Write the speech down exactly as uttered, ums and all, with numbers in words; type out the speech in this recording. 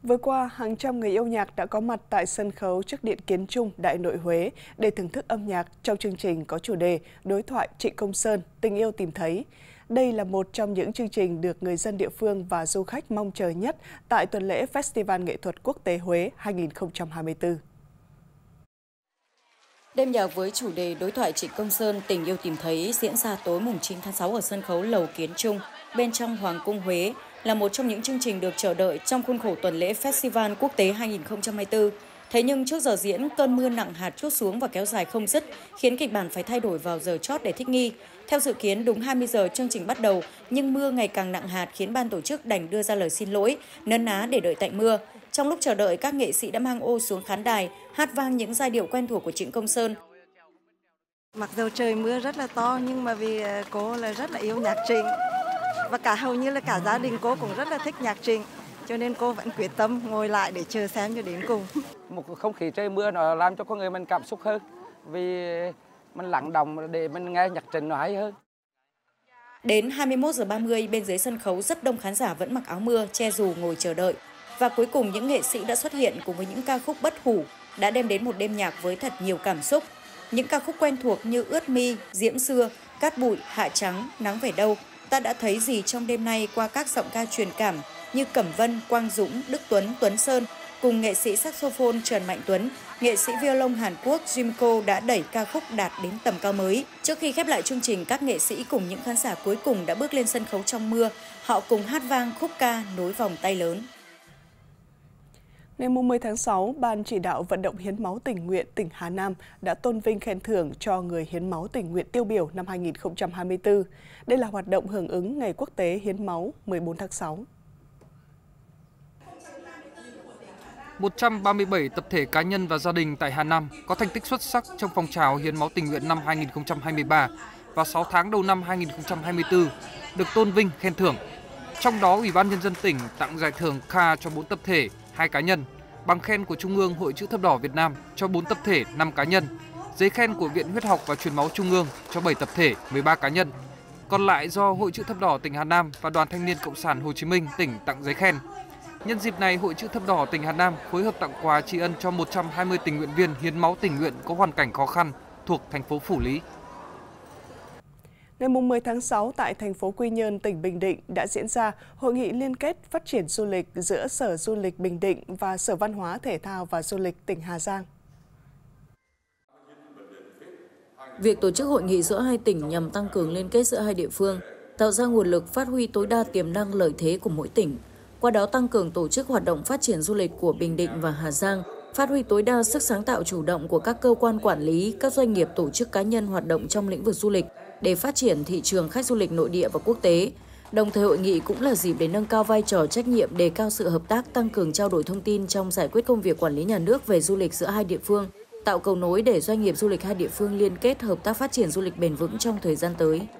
Vừa qua, hàng trăm người yêu nhạc đã có mặt tại sân khấu trước Điện Kiến Trung, Đại Nội Huế để thưởng thức âm nhạc trong chương trình có chủ đề Đối thoại Trịnh Công Sơn, tình yêu tìm thấy. Đây là một trong những chương trình được người dân địa phương và du khách mong chờ nhất tại tuần lễ Festival Nghệ thuật Quốc tế Huế hai nghìn không trăm hai mươi tư. Đêm nhạc với chủ đề Đối thoại Trịnh Công Sơn, tình yêu tìm thấy diễn ra tối mùng chín tháng sáu ở sân khấu Lầu Kiến Trung, bên trong Hoàng cung Huế, là một trong những chương trình được chờ đợi trong khuôn khổ tuần lễ Festival Quốc tế hai nghìn không trăm hai mươi tư. Thế nhưng trước giờ diễn, cơn mưa nặng hạt trút xuống và kéo dài không dứt, khiến kịch bản phải thay đổi vào giờ chót để thích nghi. Theo dự kiến, đúng hai mươi giờ chương trình bắt đầu, nhưng mưa ngày càng nặng hạt khiến ban tổ chức đành đưa ra lời xin lỗi, nấn ná để đợi tạnh mưa. Trong lúc chờ đợi, các nghệ sĩ đã mang ô xuống khán đài, hát vang những giai điệu quen thuộc của Trịnh Công Sơn. Mặc dù trời mưa rất là to, nhưng mà vì cô là rất là yêu nhạc Trịnh. Và cả hầu như là cả gia đình cô cũng rất là thích nhạc Trịnh, cho nên cô vẫn quyết tâm ngồi lại để chờ xem cho đến cùng. Một không khí trời mưa nó làm cho con người mình cảm xúc hơn, vì mình lặng động để mình nghe nhạc Trịnh nó hay hơn. Đến hai mươi mốt giờ ba mươi, bên dưới sân khấu rất đông khán giả vẫn mặc áo mưa, che dù ngồi chờ đợi. Và cuối cùng những nghệ sĩ đã xuất hiện cùng với những ca khúc bất hủ, đã đem đến một đêm nhạc với thật nhiều cảm xúc. Những ca khúc quen thuộc như Ướt mi, Diễm xưa, Cát bụi, Hạ trắng, Nắng về đâu, Ta đã thấy gì trong đêm nay qua các giọng ca truyền cảm như Cẩm Vân, Quang Dũng, Đức Tuấn, Tuấn Sơn cùng nghệ sĩ saxophone Trần Mạnh Tuấn, nghệ sĩ violon Hàn Quốc Jimko đã đẩy ca khúc đạt đến tầm cao mới. Trước khi khép lại chương trình, các nghệ sĩ cùng những khán giả cuối cùng đã bước lên sân khấu trong mưa. Họ cùng hát vang khúc ca Nối vòng tay lớn. Ngày mười tháng sáu, Ban chỉ đạo vận động hiến máu tình nguyện tỉnh Hà Nam đã tôn vinh khen thưởng cho người hiến máu tình nguyện tiêu biểu năm hai nghìn không trăm hai mươi tư. Đây là hoạt động hưởng ứng Ngày Quốc tế Hiến máu mười bốn tháng sáu. một trăm ba mươi bảy tập thể cá nhân và gia đình tại Hà Nam có thành tích xuất sắc trong phong trào hiến máu tình nguyện năm hai nghìn không trăm hai mươi ba và sáu tháng đầu năm hai nghìn không trăm hai mươi tư được tôn vinh khen thưởng. Trong đó, Ủy ban Nhân dân tỉnh tặng giải thưởng K cho bốn tập thể, hai cá nhân, bằng khen của Trung ương Hội Chữ Thập Đỏ Việt Nam cho bốn tập thể, năm cá nhân, giấy khen của Viện Huyết học và Truyền máu Trung ương cho bảy tập thể, mười ba cá nhân. Còn lại do Hội Chữ Thập Đỏ tỉnh Hà Nam và Đoàn Thanh niên Cộng sản Hồ Chí Minh tỉnh tặng giấy khen. Nhân dịp này, Hội Chữ Thập Đỏ tỉnh Hà Nam phối hợp tặng quà tri ân cho một trăm hai mươi tình nguyện viên hiến máu tình nguyện có hoàn cảnh khó khăn thuộc thành phố Phủ Lý. Ngày mười tháng sáu, tại thành phố Quy Nhơn, tỉnh Bình Định đã diễn ra Hội nghị liên kết phát triển du lịch giữa Sở Du lịch Bình Định và Sở Văn hóa Thể thao và Du lịch tỉnh Hà Giang. Việc tổ chức hội nghị giữa hai tỉnh nhằm tăng cường liên kết giữa hai địa phương, tạo ra nguồn lực phát huy tối đa tiềm năng lợi thế của mỗi tỉnh, qua đó tăng cường tổ chức hoạt động phát triển du lịch của Bình Định và Hà Giang, phát huy tối đa sức sáng tạo chủ động của các cơ quan quản lý, các doanh nghiệp, tổ chức cá nhân hoạt động trong lĩnh vực du lịch để phát triển thị trường khách du lịch nội địa và quốc tế. Đồng thời, hội nghị cũng là dịp để nâng cao vai trò trách nhiệm, đề cao sự hợp tác, tăng cường trao đổi thông tin trong giải quyết công việc quản lý nhà nước về du lịch giữa hai địa phương, tạo cầu nối để doanh nghiệp du lịch hai địa phương liên kết hợp tác phát triển du lịch bền vững trong thời gian tới.